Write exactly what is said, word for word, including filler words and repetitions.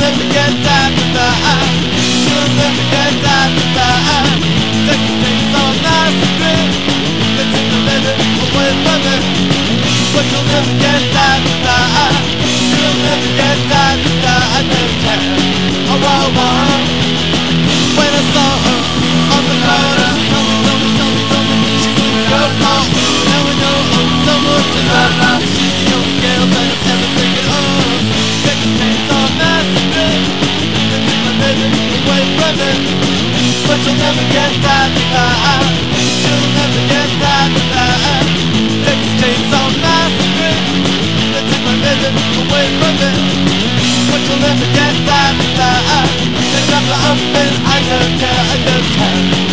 never get that tonight. You'll never get that tonight. Take the things on nice and good. They take the living away from it, but you'll never get that tonight. You'll never get that tonight. Never can. Oh, oh, oh. When I saw her on the corner, told me, told me, told me, told me she couldn't go wrong. Now we know oh, so much in my life. She's the only girl that I've ever thinking of. Take the things on nice and good. They take my living away from it, but you'll never get that tonight. You'll never get that tonight. Take the things on nice and good. They take my living away from it, but you'll never get that tonight. They got the up and I don't care, I don't care.